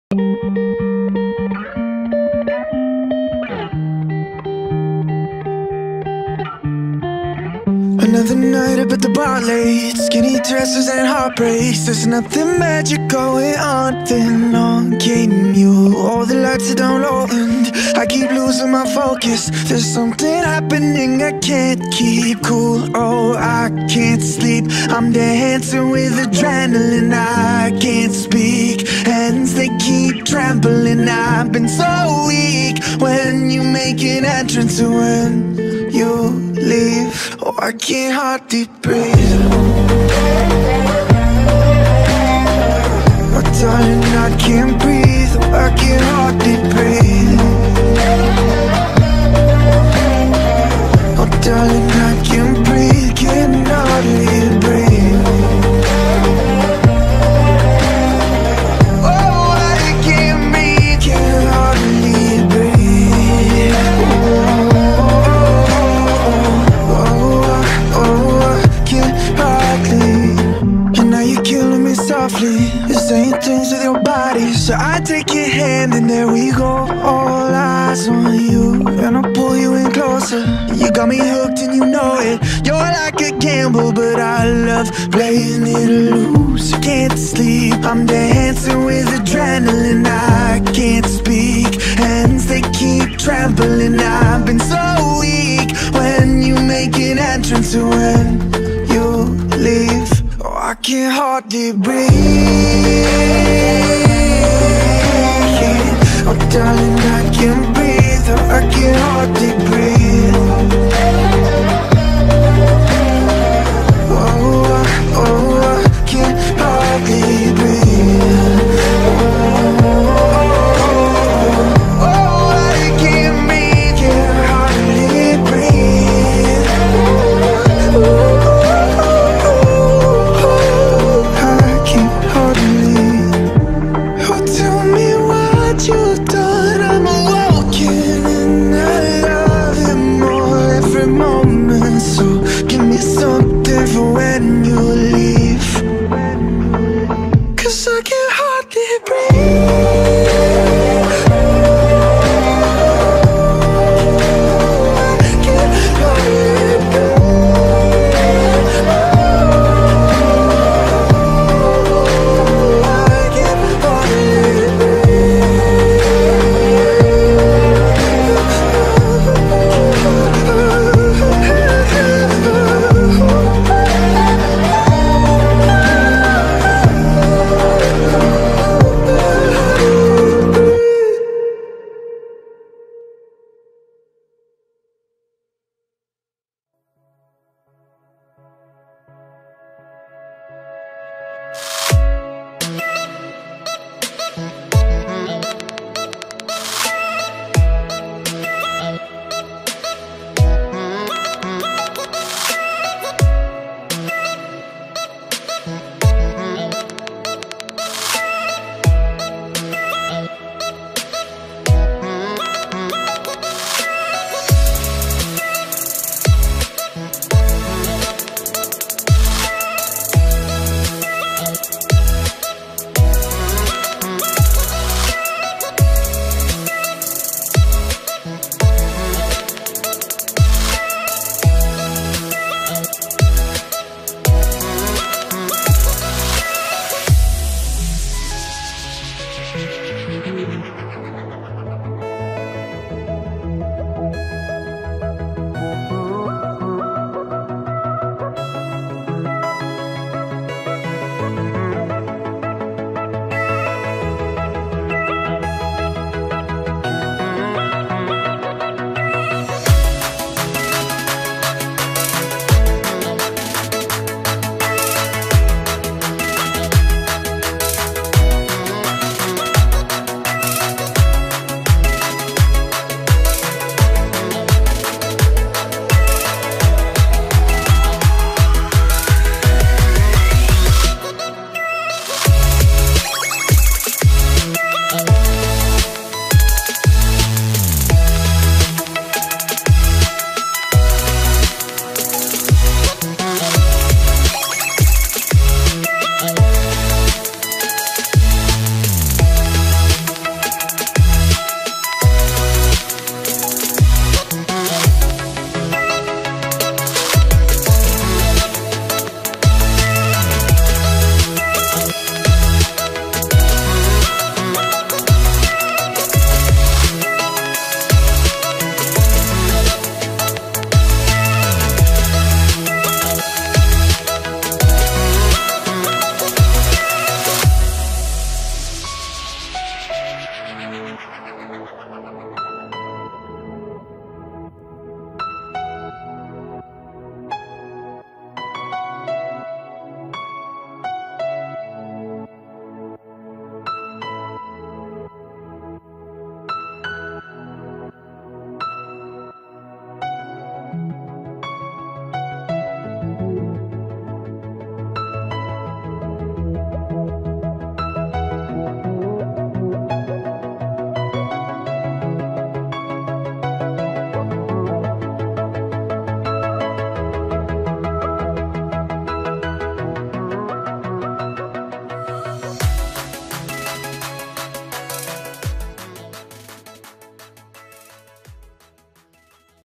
Another night up at the bar late, skinny dresses and heartbreaks. There's nothing magic going on. Then on came you, all the lights are down low and I keep losing my focus. There's something happening, I can't keep cool. Oh, I can't sleep, I'm dancing with adrenaline. I can't speak, hands they keep trembling. I've been so weak when you make an entrance, and when you leave, oh, I can't hardly breathe. Oh, darling, I can't breathe. Oh, I can't hardly breathe. Oh, darling, I can't breathe. Can't hardly breathe. Oh, I can't breathe. Can't hardly breathe. Softly, you're saying things with your body, so I take your hand and there we go. All eyes on you, and I pull you in closer. You got me hooked and you know it. You're like a gamble, but I love playing it loose. I can't sleep, I'm dancing with adrenaline. I can't speak, hands they keep trembling. I've been so weak when you make an entrance, and when you leave, oh, I can't hardly breathe. Oh, darling, I can't breathe. Oh, I can't hardly breathe. Oh, I can't hardly breathe. Oh, I can't breathe. Can't hardly breathe. I can't hardly. Oh, tell me what you do.